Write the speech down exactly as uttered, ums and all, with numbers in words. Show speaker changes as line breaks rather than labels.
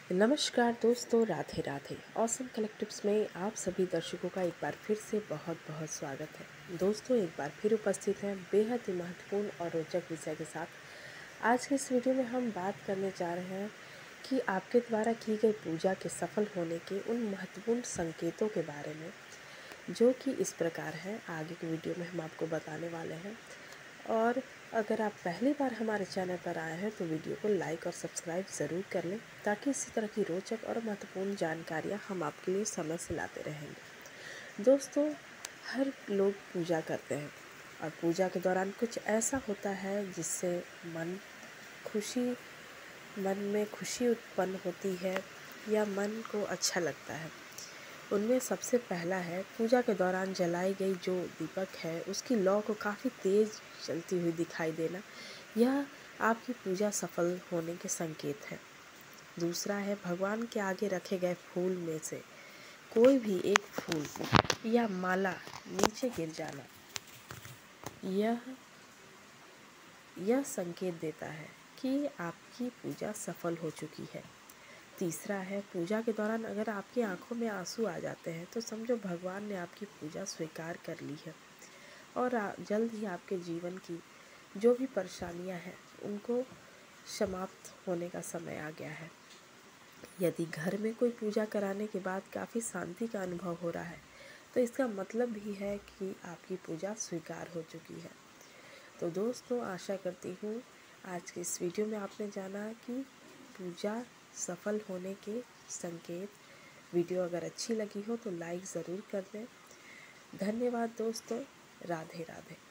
नमस्कार दोस्तों, Radhe Radhe. Awesome collectives में आप सभी दर्शकों का एक बार फिर से बहुत बहुत स्वागत है। दोस्तों, एक बार फिर उपस्थित हैं बेहद ही महत्वपूर्ण और रोचक विषय के साथ। आज के इस वीडियो में हम बात करने जा रहे हैं कि आपके द्वारा की गई पूजा के सफल होने के उन महत्वपूर्ण संकेतों के बारे में, जो कि इस प्रकार हैं। आगे के वीडियो में हम आपको बताने वाले हैं। और अगर आप पहली बार हमारे चैनल पर आए हैं तो वीडियो को लाइक और सब्सक्राइब ज़रूर कर लें, ताकि इसी तरह की रोचक और महत्वपूर्ण जानकारियाँ हम आपके लिए समय से लाते रहेंगे। दोस्तों, हर लोग पूजा करते हैं और पूजा के दौरान कुछ ऐसा होता है जिससे मन खुशी मन में खुशी उत्पन्न होती है या मन को अच्छा लगता है। उनमें सबसे पहला है, पूजा के दौरान जलाई गई जो दीपक है उसकी लौ को काफ़ी तेज़ चलती हुई दिखाई देना। यह आपकी पूजा सफल होने के संकेत है। दूसरा है, भगवान के आगे रखे गए फूल में से कोई भी एक फूल या माला नीचे गिर जाना। यह यह संकेत देता है कि आपकी पूजा सफल हो चुकी है। तीसरा है, पूजा के दौरान अगर आपकी आंखों में आंसू आ जाते हैं तो समझो भगवान ने आपकी पूजा स्वीकार कर ली है और जल्द ही आपके जीवन की जो भी परेशानियां हैं उनको समाप्त होने का समय आ गया है। यदि घर में कोई पूजा कराने के बाद काफ़ी शांति का अनुभव हो रहा है तो इसका मतलब भी है कि आपकी पूजा स्वीकार हो चुकी है। तो दोस्तों, आशा करती हूँ आज के इस वीडियो में आपने जाना कि पूजा सफल होने के संकेत। वीडियो अगर अच्छी लगी हो तो लाइक ज़रूर कर दें। धन्यवाद दोस्तों, राधे राधे।